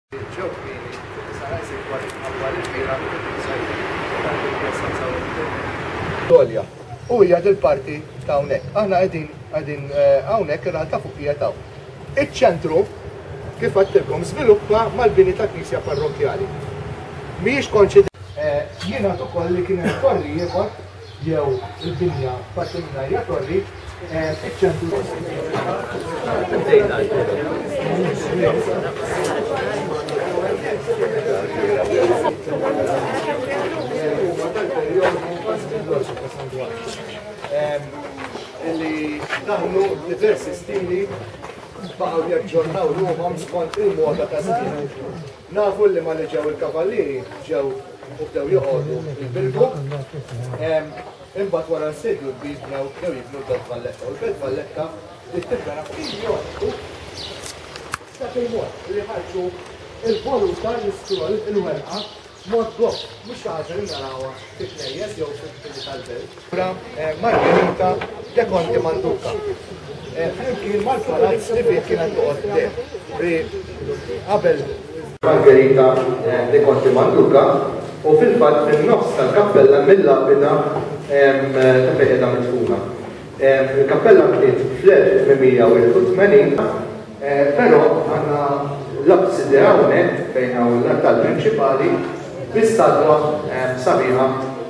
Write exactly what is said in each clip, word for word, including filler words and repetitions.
Dolja, u hija dil-parti ta' hawnhekk. Aħna qegħdin qegħdin hawnhekk ir-realtà fuqija taw. Iċ-ċentru kif għadtilkom żviluppa mal-bini ta' knisja parrokjali. Mhijiex konċi jiena ukoll li kien hemm torri ieħor jew il-binja parti minnha hija torri iċ-ċentru. Illi daħlu diversi stili baqgħu jaġġornaw ruhom skont il-moda ta' żmien. Nafu li ma li ġew il-kavallieri ġew u bdew joqogħdu il-bilbu. Imbagħad wara l-sidju bibnew bdew jibnu l-belt Valletta. U l-belt Valletta tittibna joqgħdu dak il-mod li ħarġu il-voluta l-iskroll il-welqa mod blok, mhux ħaġa li narawha fit-tnejjes jew fit-tili tal-belt. Margherita de Conte Manduca. Flimkien mal-palazz li fih kienet toqgħod qabel Margherita de Conte Manduca u fil-fatt fin-nofs tal-kappella mill-labida ta' qiegħda midfuna. Il-kappella kienet fl-elf u tmania, però għandna l-absidi hawnhekk fejn hawn l-altar prinċipali bi-statwa sabiħa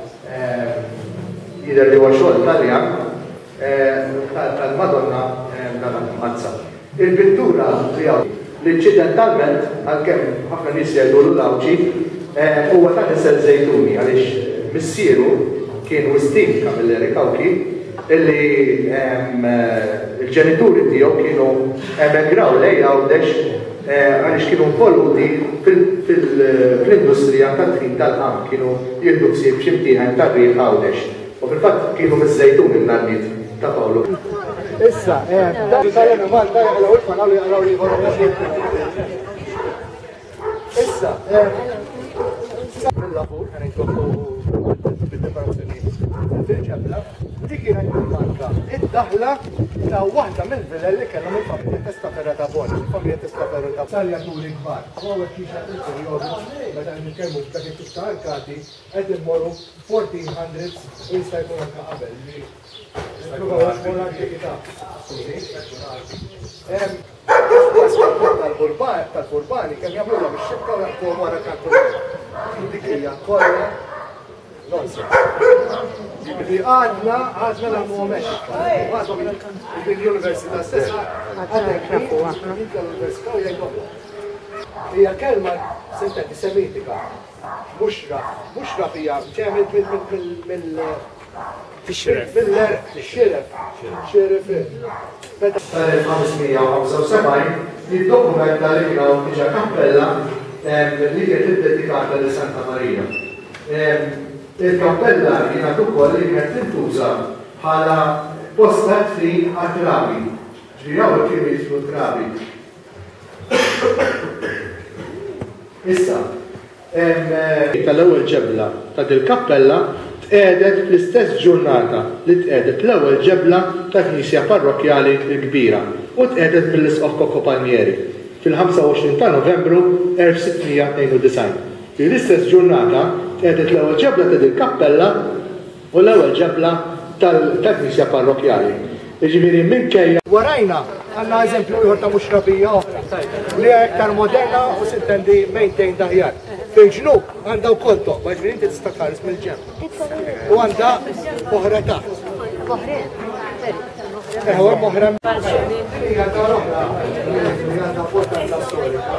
jidher li huwa xogħol Taljan tal-Madonna tal-Mazza. Il-pittura li hawn li inċidentalment għalkemm ħafna nies jgħidu l-awċi huwa ta' isel żejtuni għaliex missieru kien Wistin Camilleri Kawki illi il-ġenituri tiegħu kienu emigraw lejn Għawdex għaliex kienu involuti fil-industrija tat-tħin tal-qam, kienu jieħdu ħsieb xi mtieħen tar-riħ Għawdex. U fil-fatt kienu miż-żejtun in-nannit ta' Pawlu. Issa, issa, mill-lavur kien jitlobu bid-preparazzjoni fil-ġebla, dik kienet il-marka id-daħla ta' waħda mill-vilel li kellhom il-familja Testaferra ta' Boni, il-familja Testaferra ta' Taljaturi kbar. Għawet kiex il-perjodu meta nitkellmu dak it-tip ta' arkati qed immorru fourteen hundreds u jista' jkun anke qabel li tal-Burbani kemm jagħmluha bix-xibka u jaħbuhom wara kantunera. Dik hija kollha nonsense. Ġifieri għadna għadna nagħmluhom hekk. Għadhom bil-Università stessa għadhekk nafuha. L-Università jgħidulhom. Hija kelma sententi semitika. Muxra, muxra hija ġemet mill Fix-xeref. Fix-xeref. Xeref. tal-elf-ħamsmija u ħamsa u sebgħin jiddokumenta li kienu diġà kappella li kienet iddedikata lil Santa Marija. Il-kappella kienet ukoll li kienet tintuża bħala posta tfin għat-trabi. Ġifieri hawn kienu jislu trabi. Issa, tal-ewwel ġebla ta' dil-kappella tqiegħdet fl-istess ġurnata li tqiegħdet l-ewwel ġebla ta' knisja parrokjali l-kbira u tqiegħdet mill-isqof Kokko Palmieri fil-ħamsa u għoxrin ta' Novembru elf sittmija tnejn u disgħin. Fl-istess ġurnata tqiegħdet l-ewwel ġebla ta' dil-kappella u l-ewwel ġebla tal-knisja parrokjali. Jiġifieri minkejja warajna għandna eżempju ieħor ta' muxrabija oħra li hija iktar moderna u sintendi mejtejn daħjar. Fil-ġnub għandha wkoll toqba, ġifieri inti tista' tħares mill-ġenb. U għandha moħra taħt. Eħwa moħra hija ta' oħra li għandha importanza storika.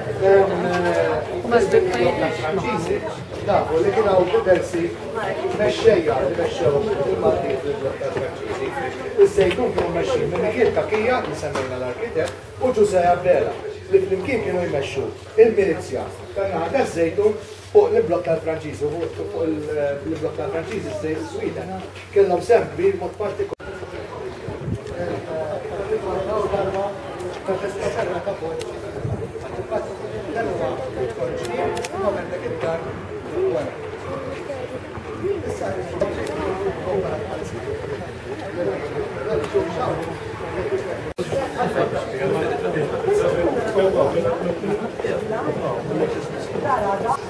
Franċiżi nafu li kien hawn diversi mexxejja li mexxew il-Maltijiet fil-blokk tal-Franċiżi. Iż-żejtun kienu mexxin minn Michiel Kakija li semmejna l-arkitett u Giuseppe Abela li flimkien kienu jmexxu il-milizja tan-naħa taż-żejtun fuq il-blokk tal-Franċiżi, fuq il-blokk tal-Franċiżi Sweden. Kellhom sehem kbir mod partikolari. Tara,